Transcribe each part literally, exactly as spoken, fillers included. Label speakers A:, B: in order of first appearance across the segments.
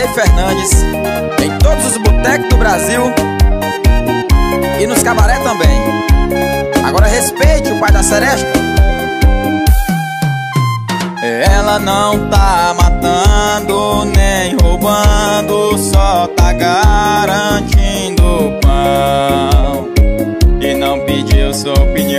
A: Ney Fernandes, em todos os botecos do Brasil e nos cabaré também. Agora respeite o pai da seresta. Ela não tá matando nem roubando, só tá garantindo pão e não pediu sua opinião.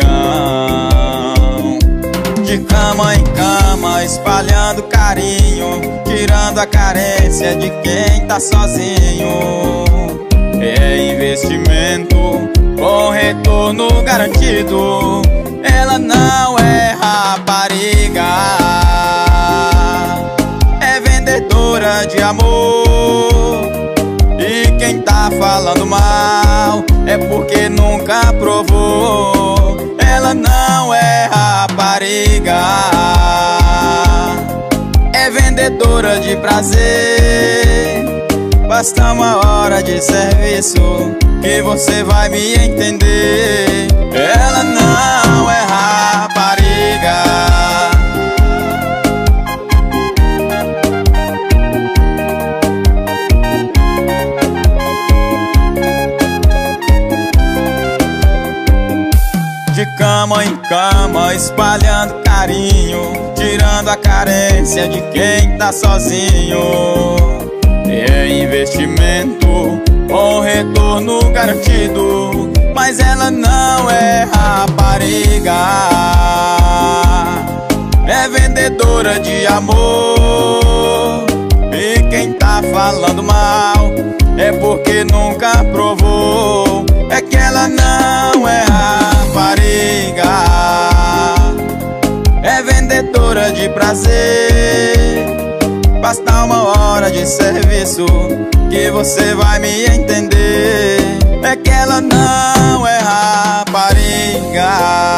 A: De cama em cama, espalhando carinho, tirando a carência de quem tá sozinho. É investimento com retorno garantido. Ela não é rapariga, é vendedora de amor. E quem tá falando mal é porque nunca provou. Ela não é rapariga, é vendedora de prazer. Basta uma hora de serviço que você vai me entender. Ela não é rapariga. De cama em cama, espalhando carinho, tirando a carência de quem tá sozinho. É investimento com retorno garantido, mas ela não é rapariga, é vendedora de amor. E quem tá falando mal é porque nunca provou. É que ela não é rapariga, é vendedora de prazer. Basta uma hora de serviço que você vai me entender. É que ela não é rapariga,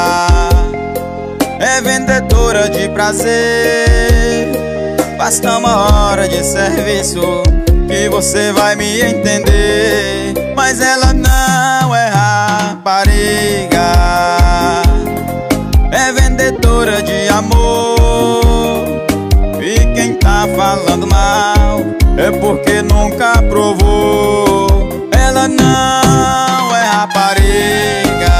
A: é vendedora de prazer. Basta uma hora de serviço que você vai me entender. Mas ela não é rapariga, é vendedora de amor. E quem tá falando mal é porque nunca provou. Ela não é rapariga.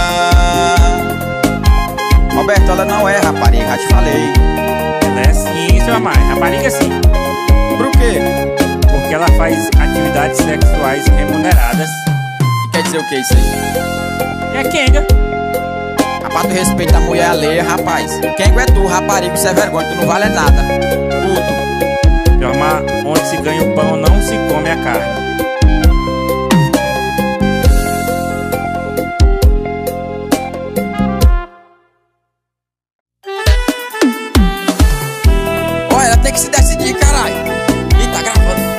A: Roberto, ela não é rapariga, já te falei.
B: Ela é sim, seu amar, rapariga sim.
A: Por quê?
B: Porque ela faz atividades sexuais remuneradas.
A: E quer dizer o que isso aí?
B: É Kenga.
A: Rapaz, tu respeita a mulher alheia, rapaz. Kenga é tu, rapariga, isso é vergonha, tu não vale nada. Puto.
B: Meu amar, onde se ganha o pão não se come a carne.
A: Olha, ela tem que se decidir, caralho. Ih, tá gravando.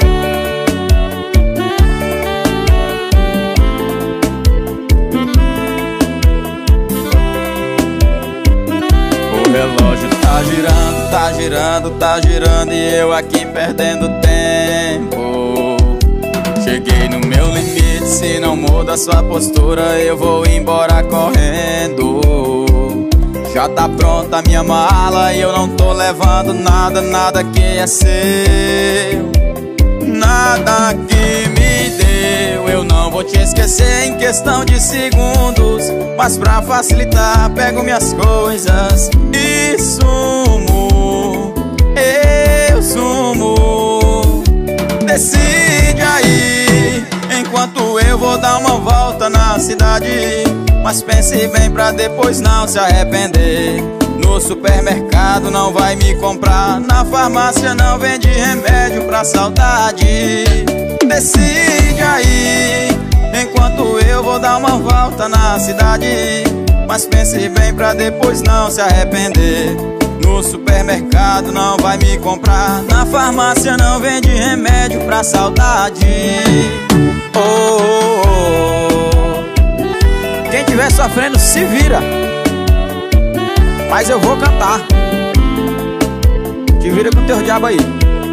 A: O relógio tá girando, tá girando, tá girando e eu aqui perdendo tempo. Cheguei no meu limite, se não muda sua postura eu vou embora correndo. Já tá pronta a minha mala e eu não tô levando nada, nada que é seu, nada que me deu. Eu não vou te esquecer em questão de segundos, mas pra facilitar pego minhas coisas e sumo. Eu sumo. Decide aí, enquanto eu vou dar uma volta na cidade. Mas pense bem pra depois não se arrepender. No supermercado não vai me comprar, na farmácia não vende remédio pra saudade. Decide aí, enquanto eu vou dar uma volta na cidade. Mas pense bem pra depois não se arrepender. No supermercado não vai me comprar, na farmácia não vende remédio pra saudade. Oh, oh, oh. Quem tiver sofrendo se vira, mas eu vou cantar. Te vira com teu diabo aí.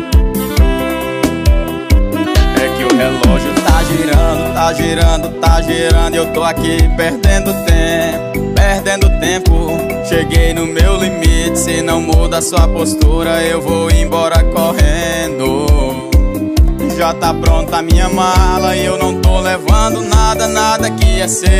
A: É que o relógio tá girando, tá girando, tá girando e eu tô aqui perdendo tempo, perdendo tempo. Cheguei no meu limite, se não muda sua postura eu vou embora correndo. já tá pronta a minha mala e eu não tô levando nada, nada que é seu,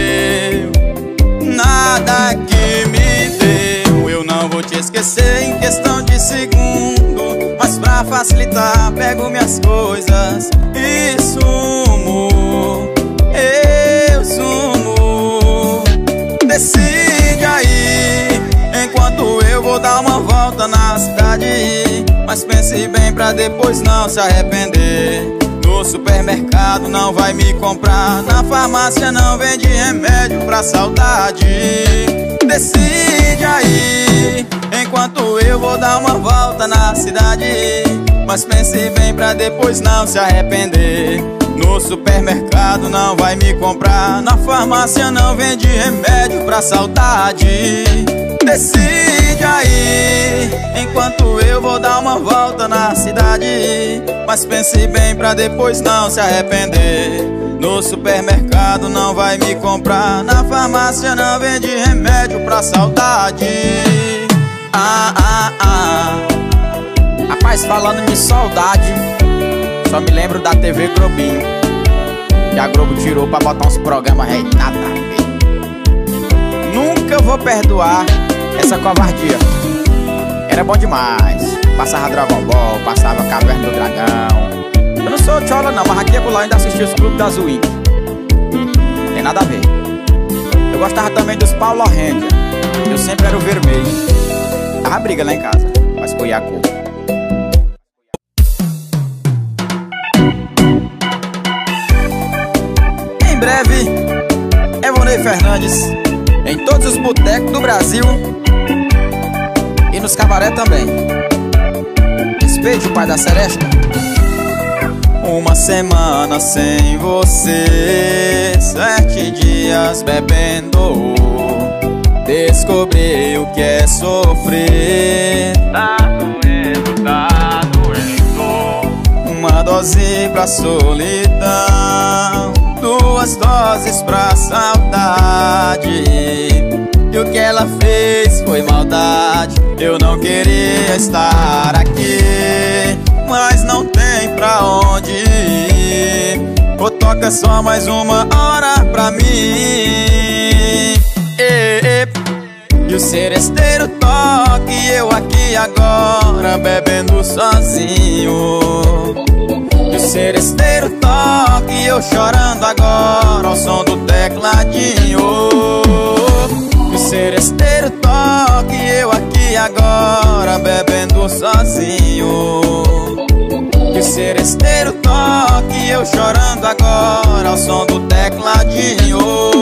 A: nada que me deu. Eu não vou te esquecer em questão de segundo, mas pra facilitar pego minhas coisas e sumo, eu sumo. Decide aí, enquanto eu vou dar uma volta na cidade, mas pense bem pra depois não se arrepender. No supermercado não vai me comprar, na farmácia não vende remédio pra saudade. Decide aí, enquanto eu vou dar uma volta na cidade, mas pense bem pra depois não se arrepender. No supermercado não vai me comprar, na farmácia não vende remédio pra saudade. Decide aí, enquanto eu vou dar uma volta na cidade, mas pense bem pra depois não se arrepender. No supermercado não vai me comprar, na farmácia não vende remédio pra saudade. Ah, ah, ah.
C: Rapaz, falando de saudade, só me lembro da T V Globinho, que a Globo tirou pra botar uns programas aí, nada a ver. Nunca vou perdoar essa covardia. Era bom demais. Passava Dragon Ball, passava Caverna do Dragão. Eu não sou tchola não, mas aqui e acolá ainda assisti os clubes da Zuí. Tem nada a ver. Eu gostava também dos Paulo Ranger. Eu sempre era o vermelho. Tava briga lá em casa, mas escolhi a cor.
A: Em breve, Evonei Fernandes em todos os botecos do Brasil
C: e nos cabaré também. Respeite o pai da seresta.
A: Uma semana sem você, sete dias bebendo, descobri o que é sofrer. Tá doendo, tá doendo. Uma dose pra solidão, duas doses pra saudade. E o que ela fez foi maldade. Eu não queria estar aqui, mas não tem pra onde ir. Ou toca só mais uma hora pra mim. E, e, e o seresteiro toca e eu aqui agora bebendo sozinho. E o seresteiro toca e eu chorando agora ao som do tecladinho. E o seresteiro toca e eu aqui agora bebendo sozinho. E o seresteiro toca e eu chorando agora ao som do tecladinho.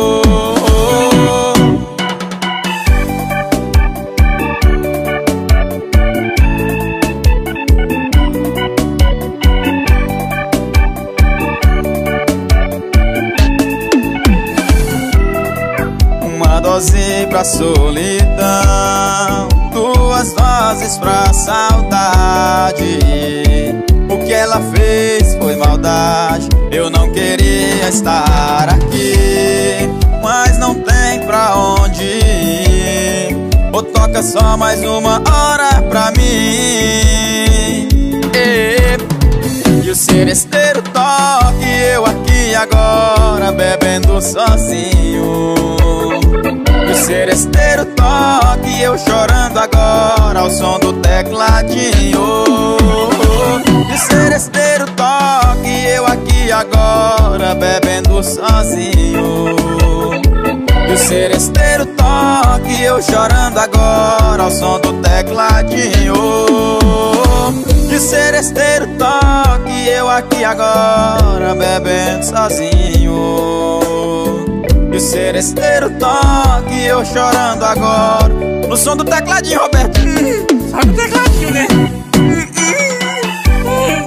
A: Uma dose pra solidão, duas doses pra saudade. O que ela fez foi maldade. Eu não queria estar aqui, mas não tem pra onde ir. Ou toca só mais uma hora pra mim. E, e o seresteiro toca e eu aqui agora bebendo sozinho. E o seresteiro toca e eu chorando agora ao som do tecladinho. E o seresteiro toca e eu aqui agora bebendo sozinho. E o seresteiro toca e eu chorando agora ao som do tecladinho. E o seresteiro toca e eu aqui agora bebendo sozinho. E o seresteiro toca e eu chorando agora no som do tecladinho, Roberto.
B: Hum, sabe o tecladinho, né? Hum, hum, hum.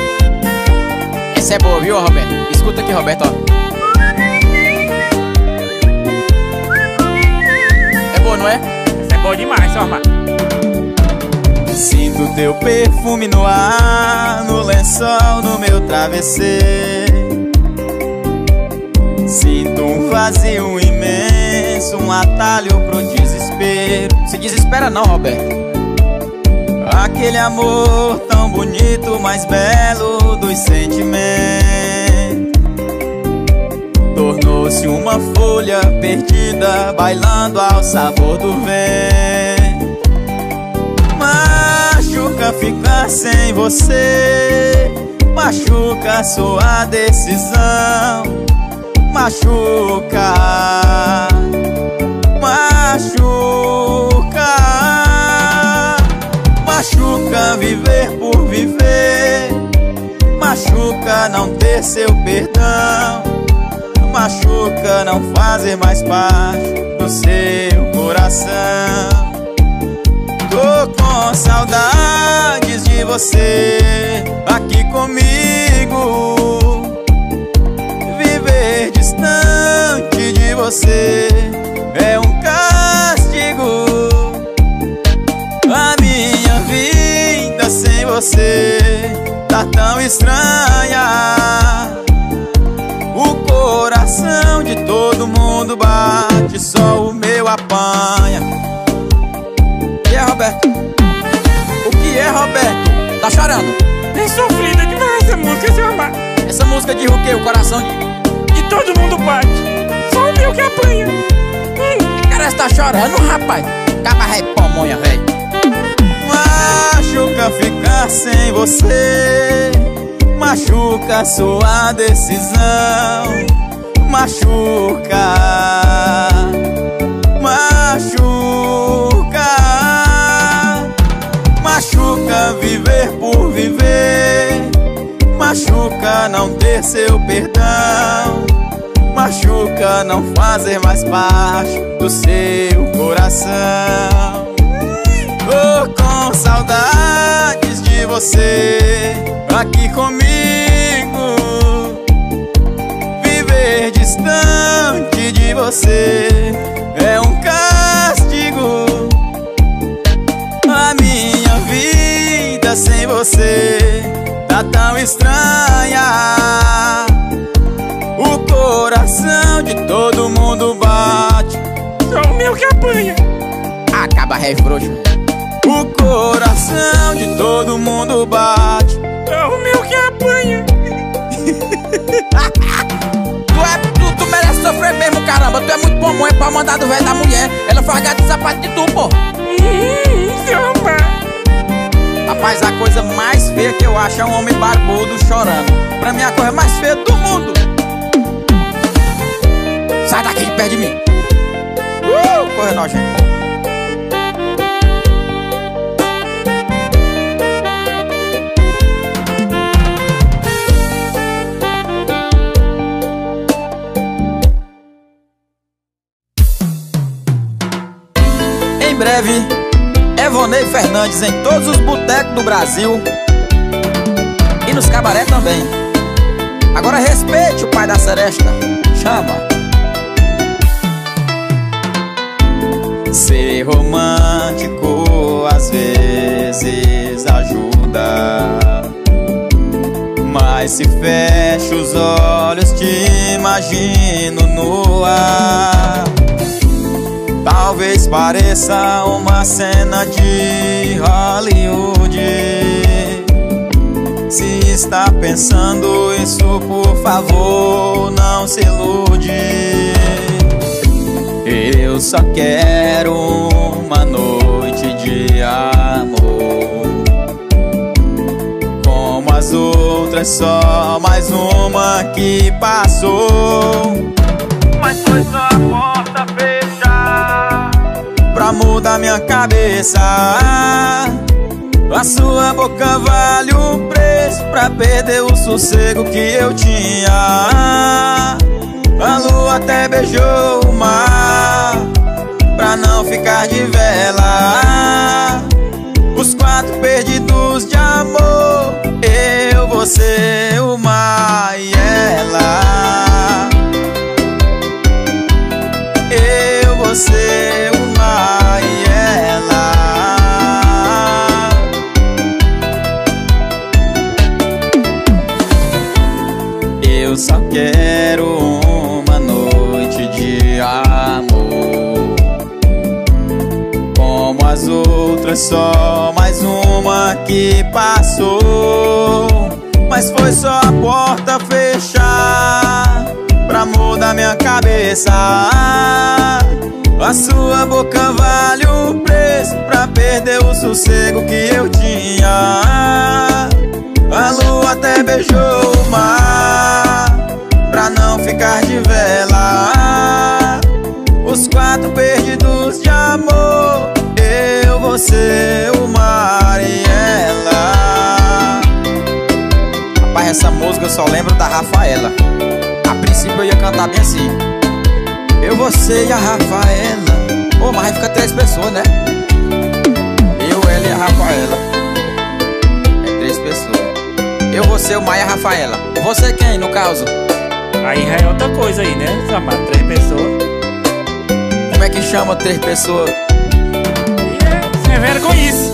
C: Essa é boa, viu, Roberto? Escuta aqui, Roberto, ó. não é?
B: Isso é bom demais, só amar.
A: Sinto teu perfume no ar, no lençol, no meu travesseiro. Sinto um vazio imenso, um atalho pro desespero.
C: Se desespera não, Roberto.
A: Aquele amor tão bonito, mais belo dos sentimentos, tornou-se uma folha perdida, bailando ao sabor do vento. Machuca ficar sem você, machuca sua decisão. Machuca, machuca, machuca viver por viver, machuca não ter seu perdão, machuca não fazer mais parte do seu coração. Tô com saudades de você aqui comigo. Viver distante de você é um castigo. A minha vida sem você tá tão estranha. O coração de todo mundo bate, só o meu apanha.
C: E é, Roberto? O que é, Roberto? Tá chorando?
B: É sofrida demais essa música, seu amar.
C: Essa música diz o quê? O coração de...
B: E todo mundo bate, só o meu que apanha. Hum.
C: Cara, você tá chorando, rapaz? Caba repomonha, velho.
A: Machuca ficar sem você, machuca sua decisão. Machuca, machuca, machuca viver por viver, machuca não ter seu perdão, machuca não fazer mais parte do seu coração. Tô com saudades de você aqui comigo. Viver distante de você é um castigo. A minha vida sem você tá tão estranha. O coração de todo mundo bate,
B: só o meu que apanha.
C: Acaba ré frouxo.
A: o coração de todo mundo bate,
B: só o meu que apanha.
C: Tu, é, tu, tu merece sofrer mesmo, caramba. Tu é muito bom, é pra mandar do velho da mulher. Ela faz gato de sapato de tu, pô.
B: Hum, seu amar.
C: Rapaz, a coisa mais feia que eu acho é um homem barbudo chorando. Pra mim, a coisa mais feia do mundo. Sai daqui de perto de mim. Uh, coisa nojenta. Em breve, Evonei Fernandes em todos os botecos do Brasil e nos cabaré também. Agora respeite o pai da seresta. Chama.
A: Ser romântico às vezes ajuda, mas se fecho os olhos te imagino no ar. Talvez pareça uma cena de Hollywood. Se está pensando isso, por favor, não se ilude. Eu só quero uma noite de amor, como as outras, só mais uma que passou. Mas foi só a porta fechar pra mudar minha cabeça. A sua boca vale o preço pra perder o sossego que eu tinha. A lua até beijou o mar pra não ficar de vela. Os quatro perdidos de amor, eu, você, o mar e ela. Eu, você, o mar. eu só quero uma noite de amor. Como as outras, só mais uma que passou. Mas foi só a porta fechar pra mudar minha cabeça. A sua boca vale o preço pra perder o sossego que eu tinha. A lua até beijou o mar pra não ficar de vela. Os quatro perdidos de amor, eu, você, o mar e ela. Rapaz, essa música eu só lembro da Rafaela. A princípio eu ia cantar bem assim: eu, você e a Rafaela. Ô, mas aí fica três pessoas, né? Eu, ela e a Rafaela. É três pessoas. Eu, você, o Maia e a Rafaela. Você quem, no caso?
B: Aí já é outra coisa aí, né? Chamar três pessoas.
A: Como é que chama três pessoas?
B: É, sem vergonhice.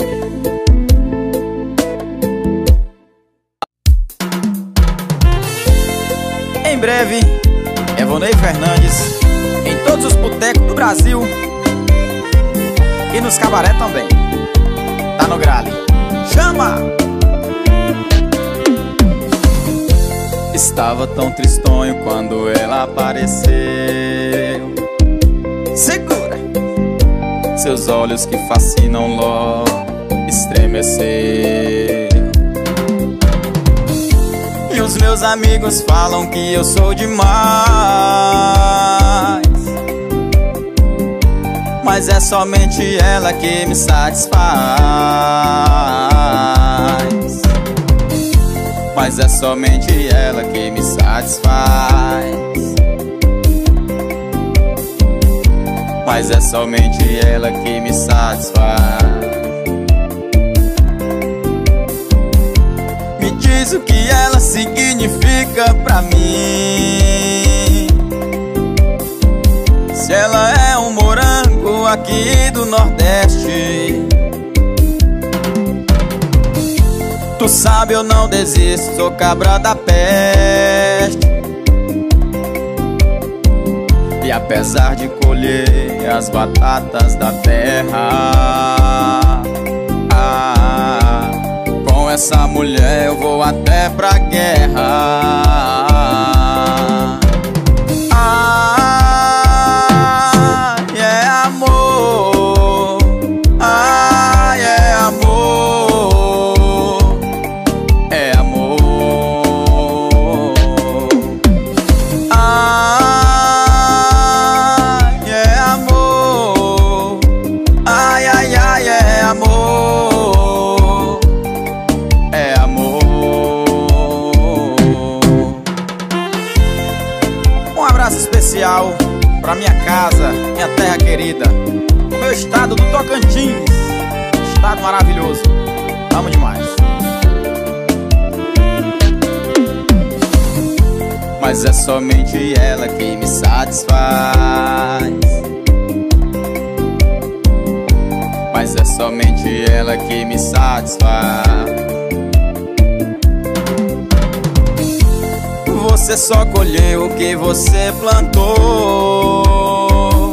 A: Em breve, Evonei Fernandes em todos os botecos do Brasil e nos cabaré também. Tá no grale. Chama! Estava tão tristonho quando ela apareceu. Segura! Seus olhos que fascinam logo estremeceu. E os meus amigos falam que eu sou demais, mas é somente ela que me satisfaz. Mas é somente ela que me satisfaz. Mas é somente ela que me satisfaz. Me diz o que ela significa pra mim. Se ela é um morango aqui do Nordeste. Tu sabe, eu não desisto, sou cabra da peste. E apesar de colher as batatas da terra, ah, com essa mulher eu vou até pra guerra. Ah, é amor. Ah, é amor. É amor. Ah, é amor. Ai, ai, ai, é amor. É amor. Um abraço especial pra minha casa, minha terra querida, o meu estado do Tocantins. Estado maravilhoso. Amo demais. Mas é somente ela que me satisfaz. Mas é somente ela que me satisfaz. Você só colheu o que você plantou.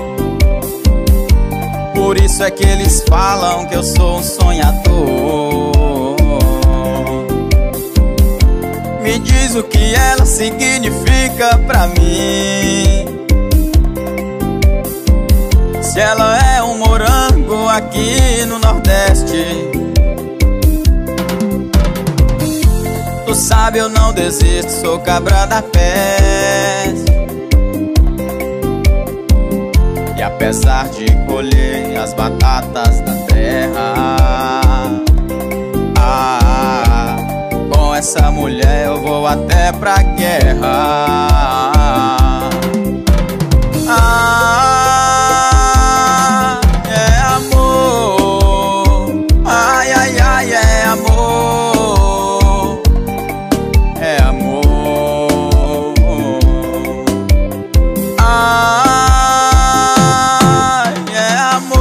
A: Por isso é que eles falam que eu sou um sonhador. Me diz o que ela significa pra mim. Se ela é um morango aqui no Nordeste. Tu sabe, eu não desisto, sou cabra da peste. E apesar de colher as batatas da terra, ah, com essa mulher eu vou até pra guerra. Ah, é amor. Ai, ai, ai, é amor. É amor. Ai, é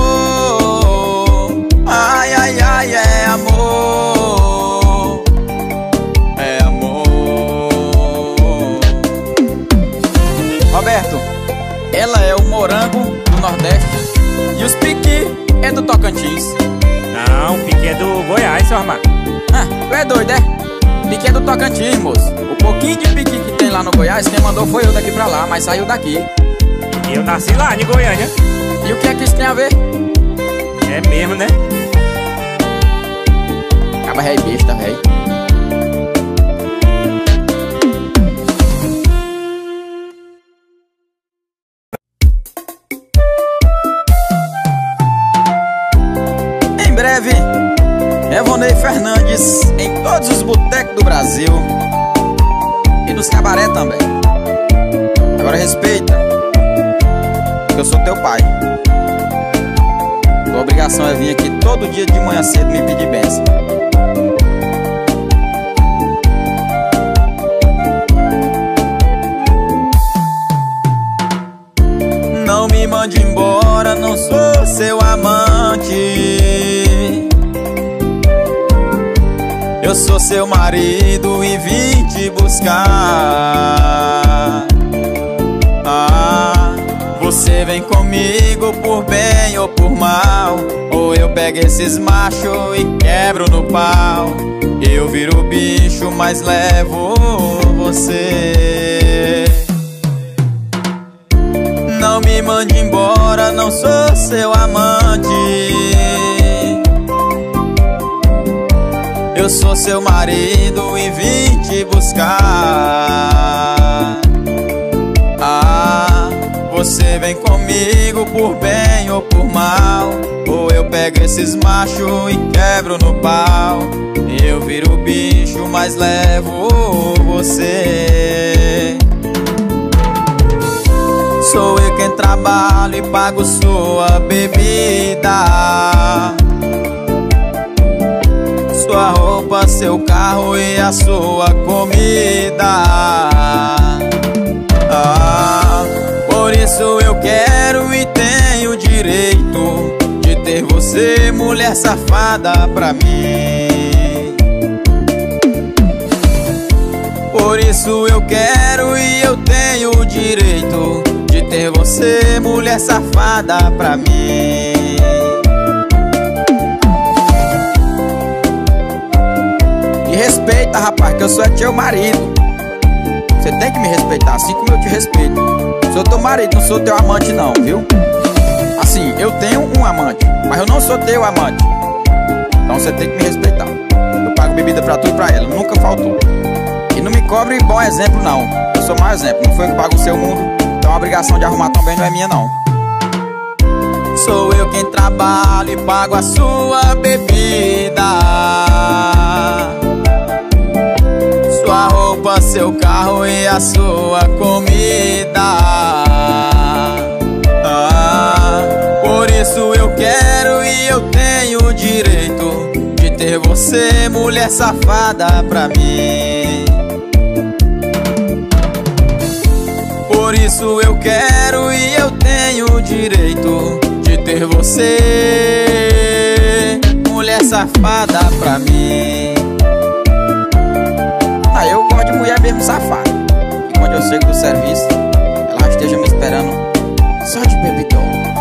A: amor. Ai, ai, ai, é amor. É amor.
C: doido, é? Piqui é do Tocantins, moço. O pouquinho de piqui que tem lá no Goiás, quem mandou foi eu daqui pra lá, mas saiu daqui.
B: E eu nasci lá em Goiânia.
C: E o que é que isso tem a ver?
B: É mesmo, né?
C: Acaba rei besta, véi. Em breve, Evonei Fernandes em todos os botecos do Brasil e nos cabaré também. Agora respeita, que eu sou teu pai. Tua obrigação é vir aqui todo dia de manhã cedo me pedir bênção. Não me mande embora, não sou seu amante. Eu sou seu marido e vim te buscar. Ah, você vem comigo por bem ou por mal, ou eu pego esses machos e quebro no pau. Eu viro bicho, mas levo você. Não me mande embora, não sou seu amante. Eu sou seu marido e vim te buscar. Ah, você vem comigo por bem ou por mal, ou eu pego esses machos e quebro no pau. Eu viro bicho, mas levo você. Sou eu quem trabalho e pago sua bebida, sua roupa, seu carro e a sua comida. Ah, por isso eu quero e tenho direito de ter você, mulher safada, pra mim. Por isso eu quero e eu tenho o direito de ter você, mulher safada, pra mim. Me respeita, rapaz, que eu sou teu marido. Você tem que me respeitar, assim como eu te respeito. Sou teu marido, não sou teu amante não, viu? Assim, eu tenho um amante, mas eu não sou teu amante. Então você tem que me respeitar. Eu pago bebida pra tu e pra ela, nunca faltou. E não me cobre bom exemplo não. Eu sou mau exemplo, não foi eu que pago o seu mundo. Então a obrigação de arrumar também não é minha não. Sou eu quem trabalho e pago a sua bebida, sua roupa, seu carro e a sua comida. Ah, por isso eu quero e eu tenho o direito de ter você, mulher safada, pra mim. Por isso eu quero e eu tenho o direito de ter você, mulher safada, pra mim. Ah, eu gosto de mulher mesmo safada. E quando eu chego do serviço, ela esteja me esperando só de bebidão.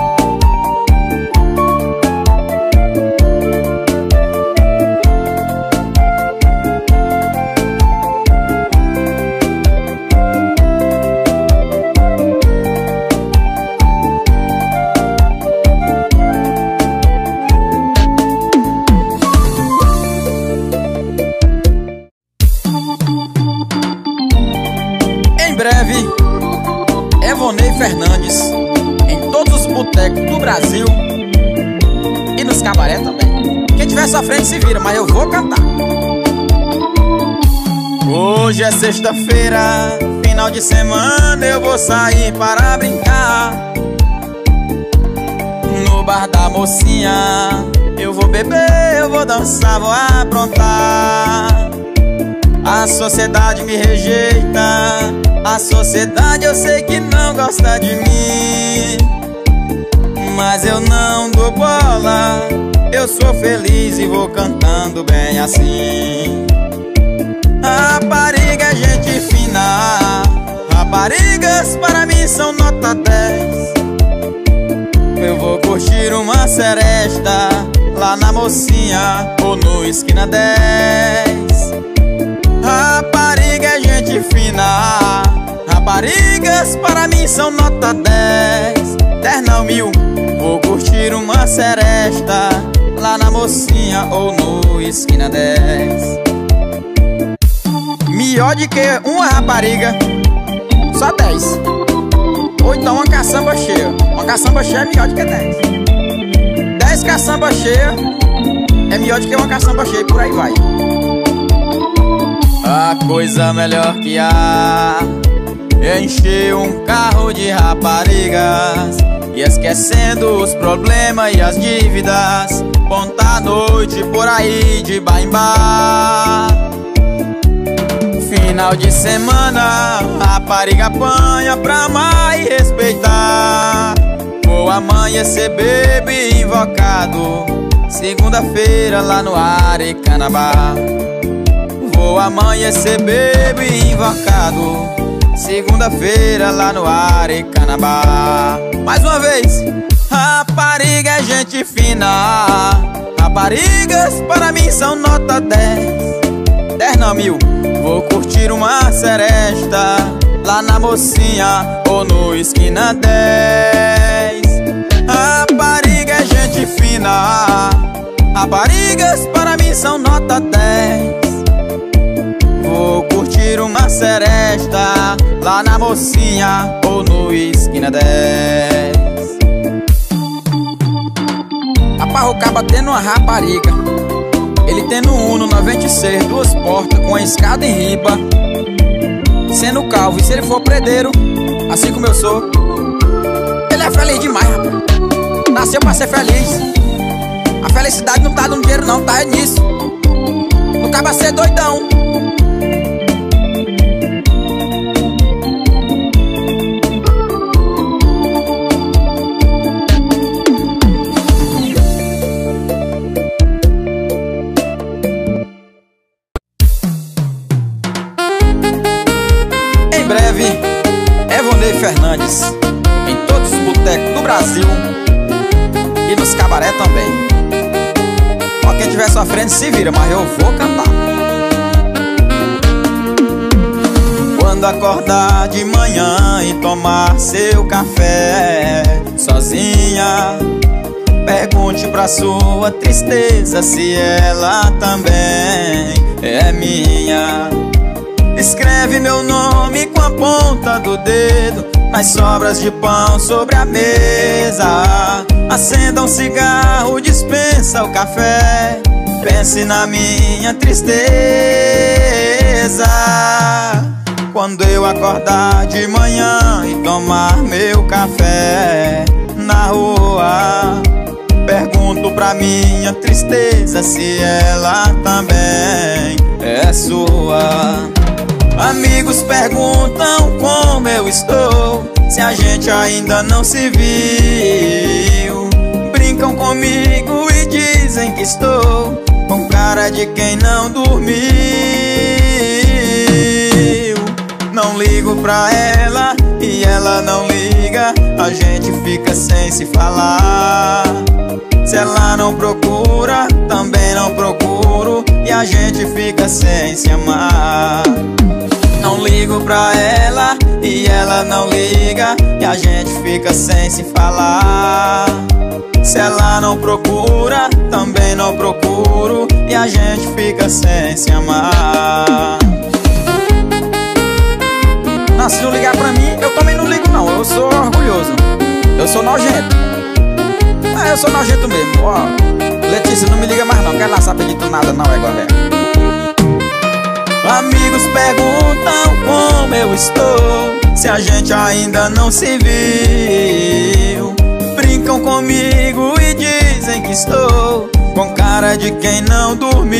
C: Evonei Fernandes em todos os botecos do Brasil e nos cabaré também. Quem tiver sofrendo se vira, mas eu vou cantar. Hoje é sexta-feira, final de semana, eu vou sair para brincar. No bar da mocinha eu vou beber, eu vou dançar, vou aprontar. A sociedade me rejeita, a sociedade eu sei que não gosta de mim, mas eu não dou bola, eu sou feliz e vou cantando bem assim. Rapariga é gente fina, raparigas para mim são nota dez. Eu vou curtir um
A: uma seresta lá na Mocinha ou no Esquina dez. Rapariga é gente fina, raparigas para mim são nota dez. Ternão mil, vou curtir uma seresta lá na Mocinha ou no Esquina dez. Melhor de que uma rapariga, só dez. Ou então uma caçamba cheia. Uma caçamba cheia é melhor do que dez. Dez caçamba cheia é melhor do que uma caçamba cheia, e por aí vai. A coisa melhor que há é encher um carro de raparigas e esquecendo os problemas e as dívidas, ponta a noite por aí de bar em bar. Final de semana, rapariga apanha pra amar e respeitar. Vou amanhecer bebo e invocado, segunda-feira lá no Arecanabá. Vou amanhecer bebo e invocado, segunda-feira lá no Arecanabá. Mais uma vez. Rapariga é gente fina, raparigas para mim são nota dez. Ternão mil, vou curtir uma seresta lá na Mocinha ou no Esquina dez. Rapariga é gente fina, raparigas para mim são nota dez. Vou curtir uma seresta lá na Mocinha ou no Esquina dez. Aparrocaba tendo uma rapariga, ele tendo um Uno noventa e seis, duas portas com a escada em riba, sendo calvo, e se ele for predeiro, assim como eu sou, ele é feliz demais, rapaz. Nasceu pra ser feliz. A felicidade não tá no dinheiro não, tá é nisso. No caba ser doidão. Fernandes, em todos os botecos do Brasil e nos cabaré também. Ó, quem estiver sofrendo se vira, mas eu vou cantar. Quando acordar de manhã e tomar seu café sozinha, pergunte pra sua tristeza se ela também é minha. Escreve meu nome com a ponta do dedo nas sobras de pão sobre a mesa. Acenda um cigarro, dispensa o café, pense na minha tristeza. Quando eu acordar de manhã e tomar meu café na rua, pergunto pra minha tristeza se ela também é sua. Amigos perguntam como eu estou, se a gente ainda não se viu. Brincam comigo e dizem que estou com cara de quem não dormiu. Não ligo pra ela e ela não liga, a gente fica sem se falar. Se ela não procura, também não procuro, e a gente fica sem se amar. Não ligo pra ela e ela não liga, e a gente fica sem se falar. Se ela não procura, também não procuro, e a gente fica sem se amar. Não, se não ligar pra mim, eu também não ligo não, eu sou orgulhoso, eu sou nojento. Ah, eu sou nojento mesmo, ó. Letícia, não me liga mais não, quero lá saber de tu nada não, é igual é. Amigos perguntam como eu estou, se a gente ainda não se viu. Brincam comigo e dizem que estou com cara de quem não dormiu.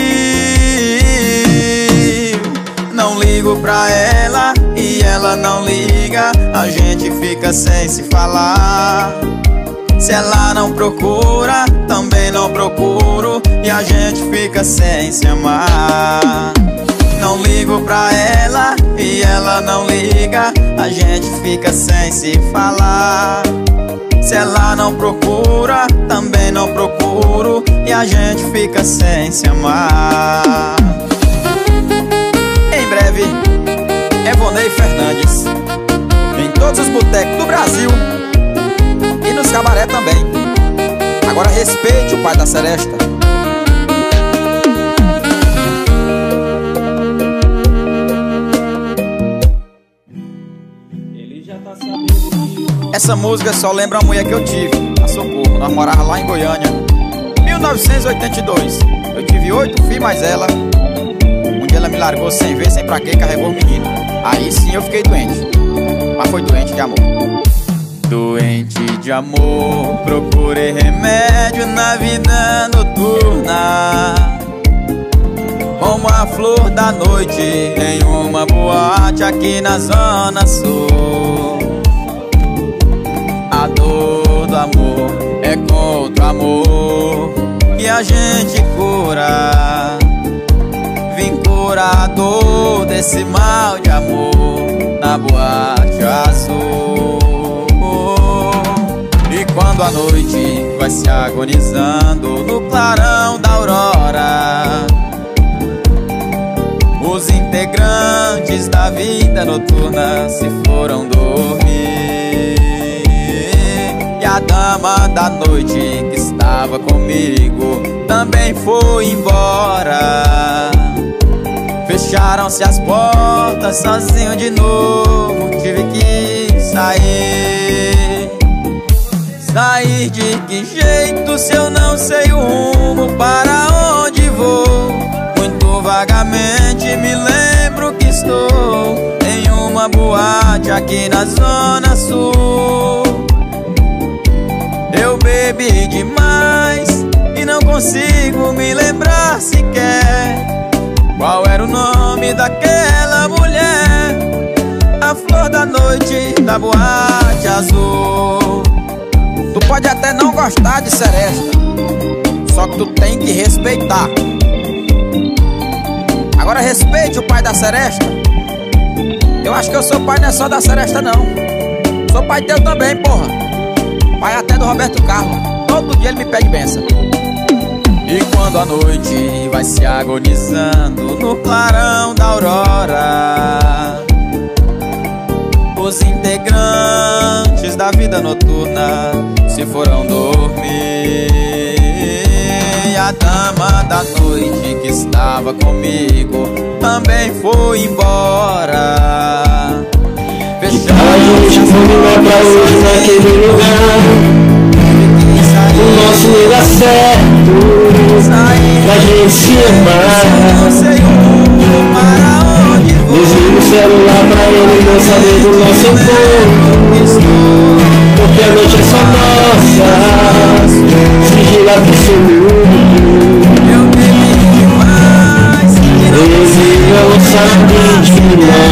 A: Não ligo pra ela e ela não liga, a gente fica sem se falar. Se ela não procura, também não procuro, e a gente fica sem se amar. Não ligo pra ela e ela não liga, a gente fica sem se falar.
C: Se ela não procura, também não procuro, e a gente fica sem se amar. Em breve, Evonei Fernandes, em todos os botecos do Brasil e nos cabaré também. Agora respeite o pai da seresta. Essa música só lembra a mulher que eu tive, a Socorro. Nós morávamos lá em Goiânia, mil novecentos e oitenta e dois. Eu tive oito filhos mais ela. Um dia ela me largou sem ver, sem pra quê, carregou o menino. Aí sim eu fiquei doente, mas foi doente de amor. Doente de amor, procurei remédio na vida noturna, como a flor da noite em uma boate aqui na Zona Sul. A dor do amor é contra o amor que a gente cura. Vim curar a dor desse mal de amor na boate azul. E quando a noite vai se agonizando no clarão da aurora, os integrantes da vida noturna se foram dormir, e a dama da noite que estava comigo também foi embora. Fecharam-se as portas, sozinho de novo tive que sair. Sair de que jeito se eu não sei o rumo para onde vou? Muito vagamente me lembro que estou em uma boate aqui na Zona Sul. Eu bebi demais e não consigo me lembrar sequer qual era o nome daquela mulher, a flor da noite da boate azul. Tu pode até não gostar de seresta, só que tu tem que respeitar. Agora respeite o pai da seresta. Eu acho que eu sou pai não é só da seresta não, sou pai teu também, porra. Pai até do Roberto Carlos, todo dia ele me pede benção. E quando a noite vai se agonizando no clarão da aurora, os integrantes da vida noturna se foram dormir, e a dama da noite que estava comigo também foi embora.
D: A gente foi lá pra hoje naquele lugar, o nosso lugar certo pra gente se amar. Desliga o celular pra ele não saber do nosso encontro, porque a noite é só nossa, sigilo absoluto. Eles não sabem de nós.